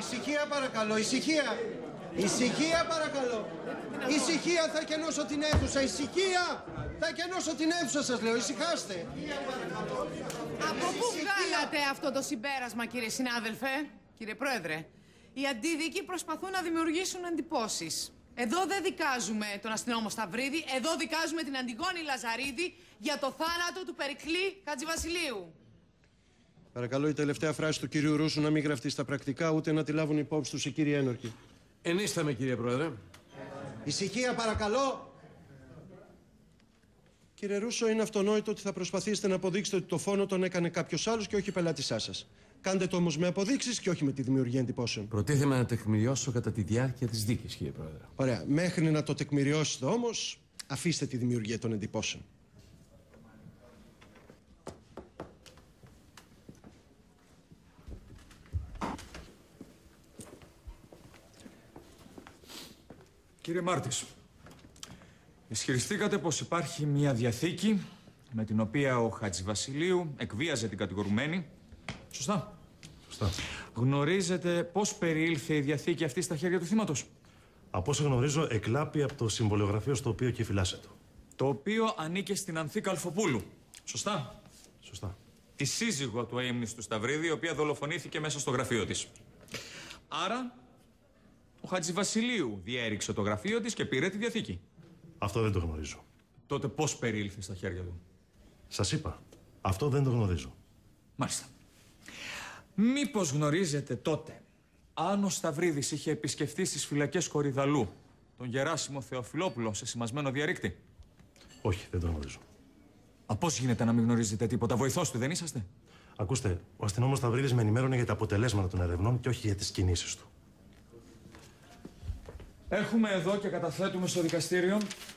Ησυχία παρακαλώ, ησυχία. Ησυχία παρακαλώ. Ησυχία, θα κενώσω την αίθουσα. Ησυχία! Θα κενώσω την αίθουσα σας λέω, ησυχάστε. Από πού βγάλατε αυτό το συμπέρασμα, κύριε συνάδελφε, κύριε Πρόεδρε? Οι αντίδικοι προσπαθούν να δημιουργήσουν εντυπώσεις. Εδώ δεν δικάζουμε τον αστυνόμο Σταυρίδη, εδώ δικάζουμε την Αντιγόνη Λαζαρίδη για το θάνατο του Περικλή Χατζηβασιλείου. Παρακαλώ η τελευταία φράση του κυρίου Ρούσου να μην γραφτεί στα πρακτικά, ούτε να τη λάβουν υπόψη τους οι κύριοι ένορκοι. Ενίσταμε, κύριε Πρόεδρε. Ησυχία παρακαλώ. Κύριε Ρούσο, είναι αυτονόητο ότι θα προσπαθήσετε να αποδείξετε ότι το φόνο τον έκανε κάποιος άλλος και όχι πελάτησά σας. Κάντε το όμως με αποδείξεις και όχι με τη δημιουργία εντυπώσεων. Προτίθεμαι να τεκμηριώσω κατά τη διάρκεια της δίκης, κύριε Πρόεδρε. Ωραία. Μέχρι να το τεκμηριώσετε όμως, αφήστε τη δημιουργία των εντυπώσεων. Κύριε Μάρτης, ισχυριστήκατε πως υπάρχει μια διαθήκη με την οποία ο Χατζηβασιλείου εκβίαζε την κατηγορουμένη. Σωστά. Σωστά. Γνωρίζετε πώς περιήλθε η διαθήκη αυτή στα χέρια του θύματος? Από όσο γνωρίζω, εκλάπει από το συμβολιογραφείο στο οποίο και φυλάσσεται. Το οποίο ανήκε στην Ανθή Καλφοπούλου. Σωστά. Σωστά. Τη σύζυγο του αείμνηστου Σταυρίδη, η οποία δολοφονήθηκε μέσα στο γραφείο της. Άρα, ο Χατζηβασιλείου διέριξε το γραφείο της και πήρε τη διαθήκη. Αυτό δεν το γνωρίζω. Τότε πώς περιήλθε στα χέρια του? Σας είπα, αυτό δεν το γνωρίζω. Μάλιστα. Μήπως γνωρίζετε τότε αν ο Σταυρίδης είχε επισκεφτεί στις φυλακές Κορυδαλού τον Γεράσιμο Θεοφιλόπουλο σε σημασμένο διαρρήκτη? Όχι, δεν το γνωρίζω. Πώς γίνεται να μην γνωρίζετε τίποτα? Βοηθός του δεν είσαστε? Ακούστε, ο αστυνόμος Σταυρίδης με ενημέρωνε για τα αποτελέσματα των ερευνών και όχι για τις κινήσεις του. Έχουμε εδώ και καταθέτουμε στο δικαστήριο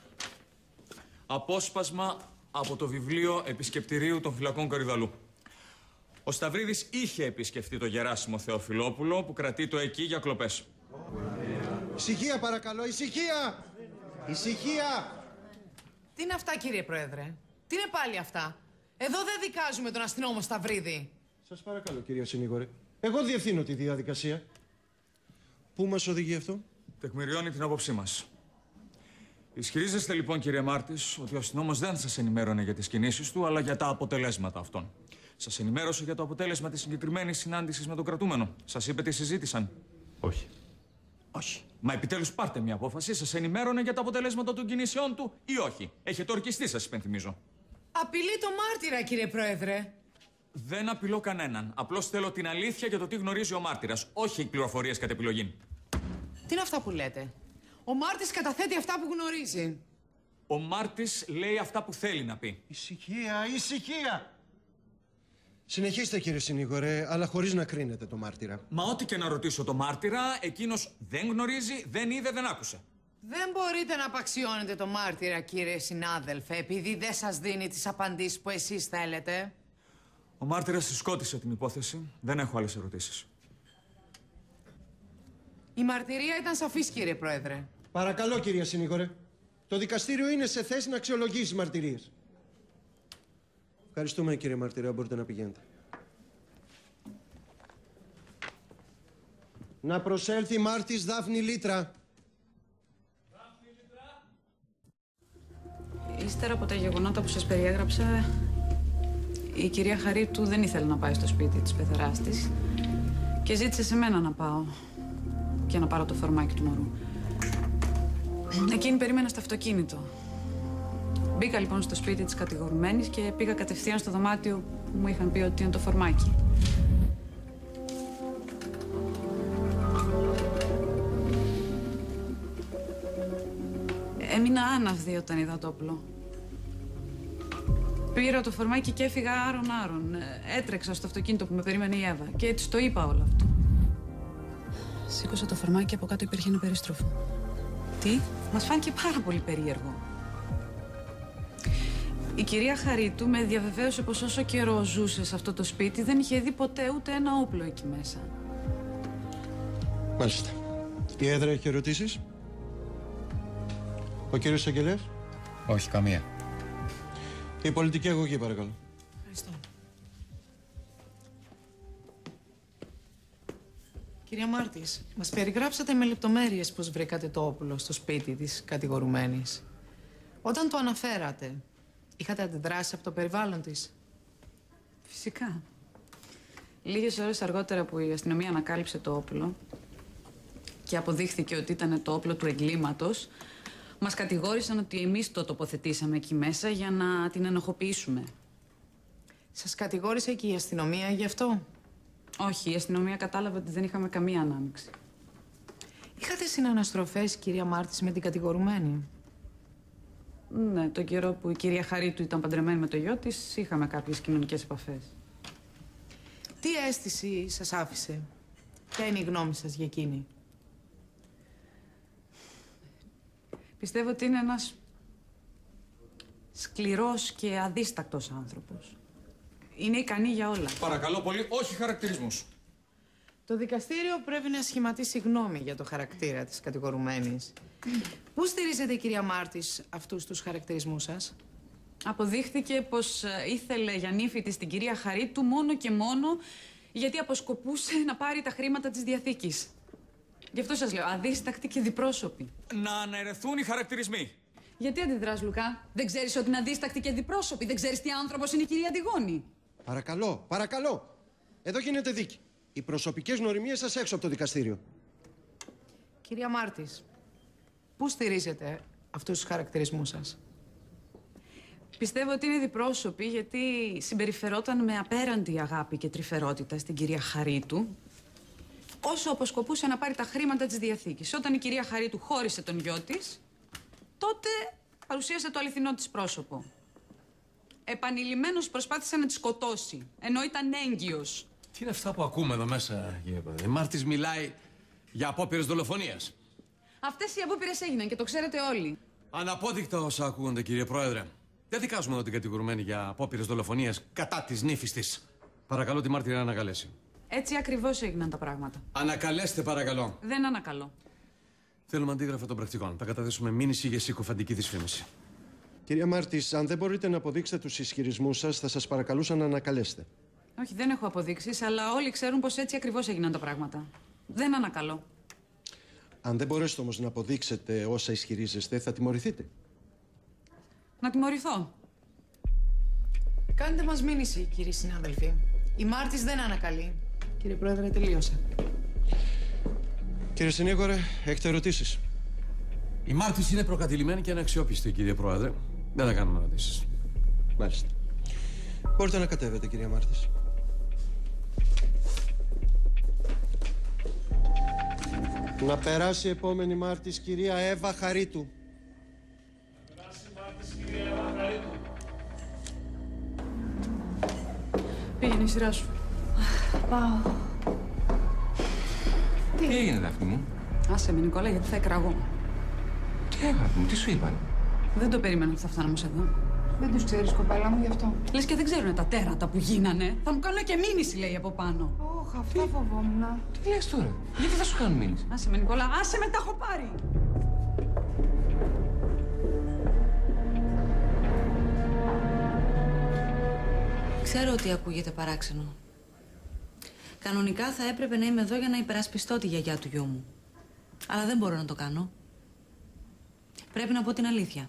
απόσπασμα από το βιβλίο επισκεπτηρίου των φυλακών Κορυδαλού. Ο Σταυρίδης είχε επισκεφτεί το Γεράσιμο Θεοφιλόπουλο που κρατείτο εκεί για κλοπές. Ησυχία παρακαλώ, ησυχία! Ησυχία! Τι είναι αυτά, κύριε Πρόεδρε? Τι είναι πάλι αυτά? Εδώ δεν δικάζουμε τον αστυνόμο Σταυρίδη. Σας παρακαλώ, κυρία συνήγορε. Εγώ διευθύνω τη διαδικασία. Πού μας οδηγεί αυτό? Τεκμηριώνει την άποψή μας. Ισχυρίζεστε λοιπόν, κύριε Μάρτης, ότι ο αστυνόμος δεν σας ενημέρωνε για τις κινήσεις του, αλλά για τα αποτελέσματα αυτών. Σας ενημέρωσε για το αποτέλεσμα της συγκεκριμένης συνάντησης με τον κρατούμενο? Σας είπε τι συζήτησαν? Όχι. Όχι. Μα επιτέλους πάρτε μια απόφαση. Σας ενημέρωνε για τα αποτελέσματα των κινήσεών του ή όχι? Έχετε ορκιστεί, σας υπενθυμίζω. Απειλεί το μάρτυρα, κύριε Πρόεδρε. Δεν απειλώ κανέναν. Απλώς θέλω την αλήθεια για το τι γνωρίζει ο μάρτυρας, όχι πληροφορίες κατ' επιλογή. Τι είναι αυτά που λέτε? Ο μάρτης καταθέτει αυτά που γνωρίζει. Ο μάρτης λέει αυτά που θέλει να πει. Ησυχία, ησυχία! Συνεχίστε, κύριε συνήγορε, αλλά χωρίς να κρίνετε το μάρτυρα. Μα ό,τι και να ρωτήσω το μάρτυρα, εκείνος δεν γνωρίζει, δεν είδε, δεν άκουσε. Δεν μπορείτε να απαξιώνετε το μάρτυρα, κύριε συνάδελφε, επειδή δεν σας δίνει τις απαντήσεις που εσείς θέλετε. Ο μάρτυρας τη σκότισε την υπόθεση. Δεν έχω άλλες ερωτήσεις. Η μαρτυρία ήταν σαφής, κύριε Πρόεδρε. Παρακαλώ, κυρία συνήγορε. Το δικαστήριο είναι σε θέση να αξιολογήσει μαρτυρίες. Ευχαριστούμε, κύριε μαρτυρά. Μπορείτε να πηγαίνετε. Να προσέλθει μάρτης Δάφνη Λίτρα. Ύστερα από τα γεγονότα που σας περιέγραψα, η κυρία Χαρίτου δεν ήθελε να πάει στο σπίτι της πεθεράς της και ζήτησε σε μένα να πάω και να πάρω το φορμάκι του μωρού. Εκείνη περίμενα στο αυτοκίνητο. Μπήκα λοιπόν στο σπίτι της κατηγορουμένης και πήγα κατευθείαν στο δωμάτιο που μου είχαν πει ότι είναι το φορμάκι. Έμεινα άναυδη όταν είδα το όπλο. Πήρα το φορμάκι και έφυγα άρον-άρον. Έτρεξα στο αυτοκίνητο που με περίμενε η Εύα και έτσι το είπα όλο αυτό. Σήκωσα το φορμάκι και από κάτω υπήρχε ένα περίστροφο. Τι? Μας φάνηκε πάρα πολύ περίεργο. Η κυρία Χαρίτου με διαβεβαίωσε πως όσο καιρό ζούσε σε αυτό το σπίτι δεν είχε δει ποτέ ούτε ένα όπλο εκεί μέσα. Μάλιστα. Η έδρα έχει ερωτήσεις? Ο κύριος εισαγγελέας? Όχι, καμία. Η πολιτική αγωγή, παρακαλώ. Ευχαριστώ. Κυρία Μάρτης, μας περιγράψατε με λεπτομέρειες πώς βρήκατε το όπλο στο σπίτι της κατηγορουμένης. Όταν το αναφέρατε, είχατε αντιδράσει από το περιβάλλον της? Φυσικά. Λίγες ώρες αργότερα που η αστυνομία ανακάλυψε το όπλο και αποδείχθηκε ότι ήταν το όπλο του εγκλήματος, μας κατηγόρησαν ότι εμείς το τοποθετήσαμε εκεί μέσα για να την ενοχοποιήσουμε. Σας κατηγόρησε και η αστυνομία γι' αυτό? Όχι, η αστυνομία κατάλαβε ότι δεν είχαμε καμία ανάμειξη. Είχατε συναναστροφές, κυρία Μάρτης, με την κατηγορουμένη? Ναι, τον καιρό που η κυρία Χαρίτου ήταν παντρεμένη με το γιο της, είχαμε κάποιες κοινωνικές επαφές. Τι αίσθηση σας άφησε? Ποια είναι η γνώμη σας για εκείνη? Πιστεύω ότι είναι ένας σκληρός και αδίστακτος άνθρωπος. Είναι ικανή για όλα. Παρακαλώ πολύ, όχι χαρακτηρισμούς. Το δικαστήριο πρέπει να σχηματίσει γνώμη για το χαρακτήρα της κατηγορουμένης. Πού στηρίζετε, κυρία Μάρτης, αυτούς τους χαρακτηρισμούς σας? Αποδείχθηκε πως ήθελε για νύφη της την κυρία Χαρίτου μόνο και μόνο γιατί αποσκοπούσε να πάρει τα χρήματα της διαθήκης. Γι' αυτό σας λέω, αδίστακτη και διπρόσωπη. Να αναιρεθούν οι χαρακτηρισμοί. Γιατί αντιδράς, Λουκά? Δεν ξέρεις ότι είναι αδίστακτη και διπρόσωπη? Δεν ξέρεις τι άνθρωπος είναι η κυρία Αντιγόνη? Παρακαλώ, παρακαλώ. Εδώ γίνεται δίκη. Οι προσωπικές γνωριμίες σας έξω από το δικαστήριο. Κυρία Μάρτης, πού στηρίζετε αυτούς τους χαρακτηρισμούς σας? Πιστεύω ότι είναι διπρόσωπη γιατί συμπεριφερόταν με απέραντη αγάπη και τρυφερότητα στην κυρία Χαρίτου όσο αποσκοπούσε να πάρει τα χρήματα της διαθήκης. Όταν η κυρία Χαρίτου χώρισε τον γιο της, τότε παρουσίασε το αληθινό της πρόσωπο. Επανειλημμένως προσπάθησε να τη σκοτώσει, ενώ ήταν έγκυος. Τι είναι αυτά που ακούμε εδώ μέσα, κύριε Πρόεδρε? Η Μάρτης μιλάει για απόπειρες δολοφονίας. Αυτές οι απόπειρες έγιναν και το ξέρετε όλοι. Αναπόδεικτα όσα ακούγονται, κύριε Πρόεδρε. Δεν δικάζουμε εδώ την κατηγορουμένη για απόπειρες δολοφονίας κατά της νύφης της. Παρακαλώ τη μάρτυρα να ανακαλέσει. Έτσι ακριβώς έγιναν τα πράγματα. Ανακαλέστε, παρακαλώ. Δεν ανακαλώ. Θέλουμε αντίγραφα των πρακτικών. Θα καταθέσουμε μήνυση για συκοφαντική δυσφήμιση. Κυρία Μάρτης, αν δεν μπορείτε να αποδείξετε τους ισχυρισμούς σας, θα σας παρακαλούσα να ανακαλέσετε. Όχι, δεν έχω αποδείξεις, αλλά όλοι ξέρουν πως έτσι ακριβώς έγιναν τα πράγματα. Δεν ανακαλώ. Αν δεν μπορέσετε όμως να αποδείξετε όσα ισχυρίζεστε, θα τιμωρηθείτε. Να τιμωρηθώ. Κάντε μας μήνυση, κύριοι συνάδελφοι. Η Μάρτης δεν ανακαλεί. Κύριε Πρόεδρε, τελείωσα. Κύριε Συνήγορε, έχετε ερωτήσεις? Η Μάρτης είναι προκατηλημένη και αναξιόπιστη, κύριε Πρόεδρε. Δεν θα κάνουμε ερωτήσεις. Μάλιστα. Μπορείτε να κατέβετε, κυρία Μάρτης. Να περάσει η επόμενη Μάρτης, κυρία Εύα Χαρίτου. Πήγαινε η σειρά σου. Πάω. Τι έγινε, Δάφνη μου? Άσε με, Νικόλα, γιατί θα εκραγώ. Τι αγάπη μου, τι σου είπαν? Δεν το περίμενα ότι θα φτάναμε ως εδώ. Δεν τους ξέρεις, κοπέλα μου, γι' αυτό. Λες και δεν ξέρουν τα τέρατα που γίνανε. Θα μου κάνουν και μήνυση, λέει, από πάνω. Όχ, αυτά φοβόμουν. Τι λες τώρα? Γιατί θα σου κάνουν μήνυση? Άσε με, Νικόλα, άσε με, τα έχω πάρει. Ξέρω ότι ακούγεται παράξενο. Κανονικά θα έπρεπε να είμαι εδώ για να υπερασπιστώ τη γιαγιά του γιού μου. Αλλά δεν μπορώ να το κάνω. Πρέπει να πω την αλήθεια.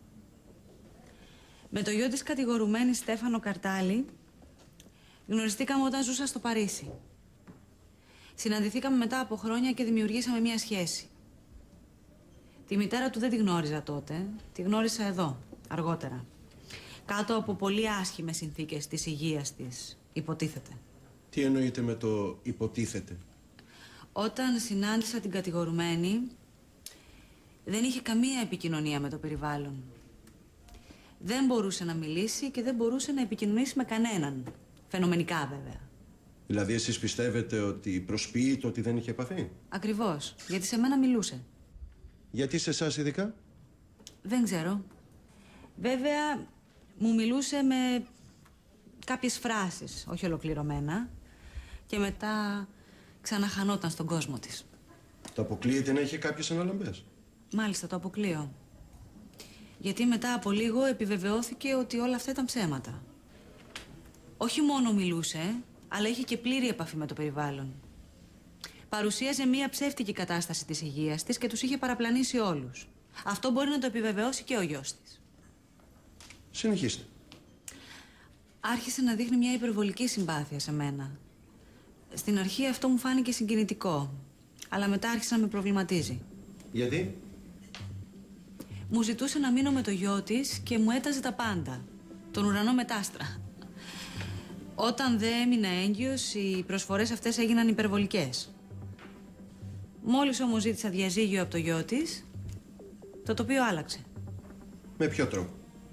Με το γιο της κατηγορουμένης Στέφανο Καρτάλη γνωριστήκαμε όταν ζούσα στο Παρίσι. Συναντηθήκαμε μετά από χρόνια και δημιουργήσαμε μία σχέση. Τη μητέρα του δεν τη γνώριζα τότε. Τη γνώρισα εδώ, αργότερα. Κάτω από πολύ άσχημες συνθήκες της υγείας της, υποτίθεται. Τι εννοείτε με το υποτίθεται? Όταν συνάντησα την κατηγορουμένη, δεν είχε καμία επικοινωνία με το περιβάλλον. Δεν μπορούσε να μιλήσει και δεν μπορούσε να επικοινωνήσει με κανέναν. Φαινομενικά, βέβαια. Δηλαδή, εσείς πιστεύετε ότι προσποιείται ότι δεν είχε επαφή? Ακριβώς, γιατί σε μένα μιλούσε. Γιατί σε εσάς ειδικά? Δεν ξέρω. Βέβαια, μου μιλούσε με κάποιες φράσεις, όχι ολοκληρωμένα, και μετά ξαναχανόταν στον κόσμο της. Το αποκλείεται να είχε κάποιες αναλαμπές? Μάλιστα, το αποκλείω. Γιατί μετά από λίγο επιβεβαιώθηκε ότι όλα αυτά ήταν ψέματα. Όχι μόνο μιλούσε, αλλά είχε και πλήρη επαφή με το περιβάλλον. Παρουσίαζε μία ψεύτικη κατάσταση της υγείας της και τους είχε παραπλανήσει όλους. Αυτό μπορεί να το επιβεβαιώσει και ο γιος της. Συνεχίστε. Άρχισε να δείχνει μια υπερβολική συμπάθεια σε μένα. Στην αρχή αυτό μου φάνηκε συγκινητικό, αλλά μετά άρχισε να με προβληματίζει. Γιατί? Μου ζητούσε να μείνω με το γιο της και μου έταζε τα πάντα. Τον ουρανό με τ' άστρα. Όταν δεν έμεινα έγκυος, οι προσφορές αυτές έγιναν υπερβολικές. Μόλις όμως ζήτησα διαζύγιο από το γιο της, το τοπίο άλλαξε. Με ποιο τρόπο?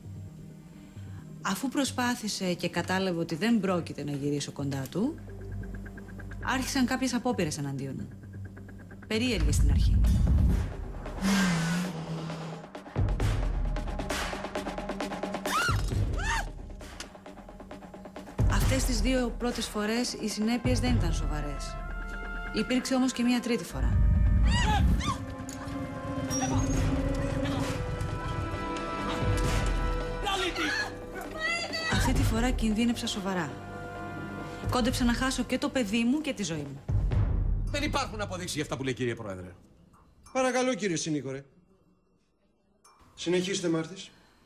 Αφού προσπάθησε και κατάλαβε ότι δεν πρόκειται να γυρίσω κοντά του, άρχισαν κάποιες απόπειρες εναντίον. Περίεργες στην αρχή. Αυτές τις 2 πρώτες φορές οι συνέπειες δεν ήταν σοβαρές. Υπήρξε όμως και μία τρίτη φορά. Αυτή τη φορά κινδύνεψα σοβαρά. Κόντεψα να χάσω και το παιδί μου και τη ζωή μου. Δεν υπάρχουν αποδείξεις για αυτά που λέει, κύριε Πρόεδρε. Παρακαλώ, κύριε Συνήγορε. Συνεχίστε, Μάρτης.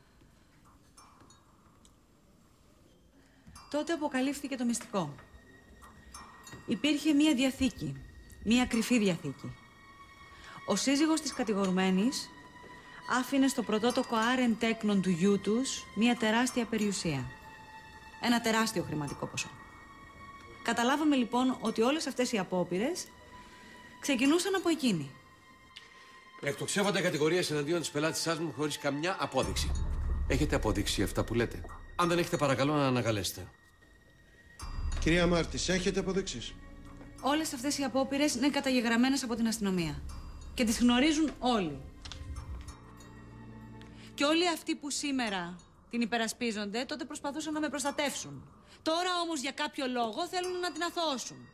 Τότε αποκαλύφθηκε το μυστικό. Υπήρχε μία διαθήκη, μία κρυφή διαθήκη. Ο σύζυγος της κατηγορουμένης άφηνε στο πρωτότοκο άρεν τέκνον του γιού τους μία τεράστια περιουσία. Ένα τεράστιο χρηματικό ποσό. Καταλάβαμε λοιπόν ότι όλες αυτές οι απόπειρες ξεκινούσαν από εκείνη. Εκτοξεύονται κατηγορίες εναντίον της πελάτησάς μου χωρίς καμιά απόδειξη. Έχετε αποδείξει αυτά που λέτε? Αν δεν έχετε, παρακαλώ να ανακαλέσετε. Κυρία Μάρτης, έχετε αποδείξεις? Όλες αυτές οι απόπειρες είναι καταγεγραμμένες από την αστυνομία. Και τις γνωρίζουν όλοι. Και όλοι αυτοί που σήμερα την υπερασπίζονται, τότε προσπαθούσαν να με προστατεύσουν. Τώρα όμως για κάποιο λόγο θέλουν να την αθωώσουν.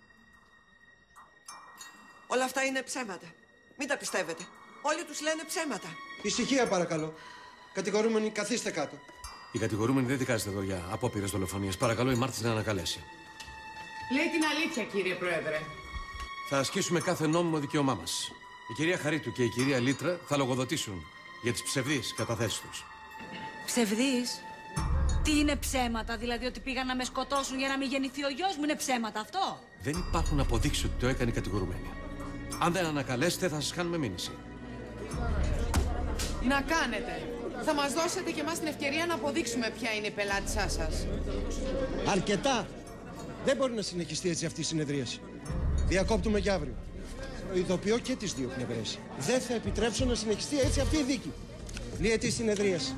Όλα αυτά είναι ψέματα. Μην τα πιστεύετε. Όλοι τους λένε ψέματα. Ησυχία, παρακαλώ. Κατηγορούμενοι, καθίστε κάτω. Η κατηγορούμενη δεν δικάζεται εδώ για απόπειρες δολοφονίας. Παρακαλώ η Μάρτης να ανακαλέσει. Λέει την αλήθεια, κύριε Πρόεδρε. Θα ασκήσουμε κάθε νόμιμο δικαίωμά μας. Η κυρία Χαρίτου και η κυρία Λίτρα θα λογοδοτήσουν για τις ψευδείς καταθέσεις τους. Ψευδείς? Τι είναι ψέματα, δηλαδή ότι πήγαν να με σκοτώσουν για να μην γεννηθεί ο γιος μου? Είναι ψέματα αυτό? Δεν υπάρχουν αποδείξεις ότι το έκανε η κατηγορουμένη. Αν δεν ανακαλέσετε, θα σας κάνουμε μήνυση. Να κάνετε. Θα μας δώσετε και εμάς την ευκαιρία να αποδείξουμε ποια είναι η πελάτησά σας. Αρκετά! Δεν μπορεί να συνεχιστεί έτσι αυτή η συνεδρίαση. Διακόπτουμε για αύριο. Προειδοποιώ και τις 2 πλευρές. Δεν θα επιτρέψω να συνεχιστεί έτσι αυτή η δίκη. Λύεται η συνεδρίαση.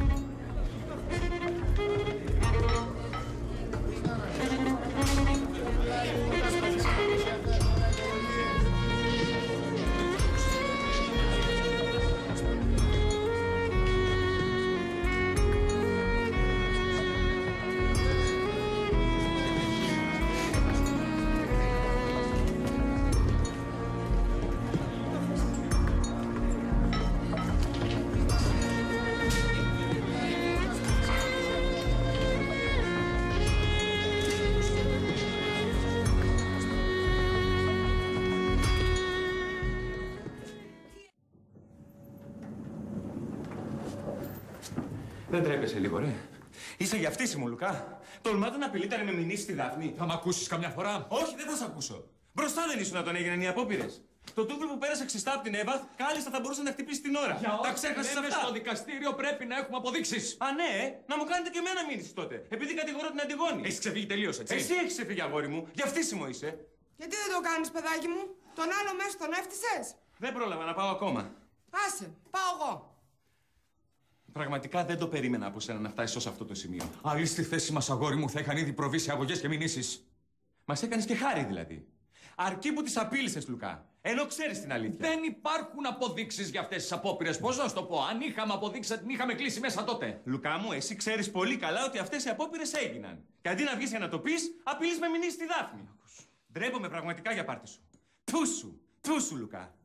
Δεν τρέπεσαι λίγο, ρε? Είσαι για φτύσιμο, Λουκά. Τολμάτε να απειλείτε να με μηνύσει στη Δάφνη. Θα μ' ακούσεις καμιά φορά? Όχι, δεν θα σε ακούσω. Μπροστά δεν ήσουν όταν έγιναν οι απόπειρες. Το τούβλο που πέρασε ξιστά από την Εύα, κάλλιστα θα μπορούσε να χτυπήσει την ώρα. Τα ξέχασες αυτά? Στο δικαστήριο πρέπει να έχουμε αποδείξεις. Α, ναι, να μου κάνετε και εμένα μήνυση τότε. Επειδή κατηγορώ την Αντιγόνη. Έχεις ξεφύγει τελείως, έτσι? Εσύ έχεις ξεφύγει, αγόρι μου. Για φτύσιμο είσαι. Γιατί δεν το κάνεις, παιδάκι μου? Τον άλλο μέσο τον έφτυσες? Δεν πρόλαβα να πάω ακόμα. Άσε, πάω εγώ. Πραγματικά δεν το περίμενα από σένα να φτάσει ως αυτό το σημείο. Άλλοι στη θέση μας, αγόρι μου, θα είχαν ήδη προβεί σε αγωγές και μηνύσεις. Μας έκανες και χάρη δηλαδή. Αρκεί που τις απείλησες, Λουκά. Ενώ ξέρεις την αλήθεια. Δεν υπάρχουν αποδείξεις για αυτές τις απόπειρες. Πώς να σου το πω? Αν είχαμε αποδείξεις, θα την είχαμε κλείσει μέσα τότε. Λουκά μου, εσύ ξέρεις πολύ καλά ότι αυτές οι απόπειρες έγιναν. Και αντί να βγεις για να το πεις, απειλείς με μηνύσεις στη Δάφνη. Ντρέπομαι πραγματικά για πάρτι σου. Πού σου, Λουκά.